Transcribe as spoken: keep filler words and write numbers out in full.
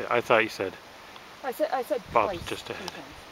I thought you said I said I said Bob's twice. just ahead. Sometimes.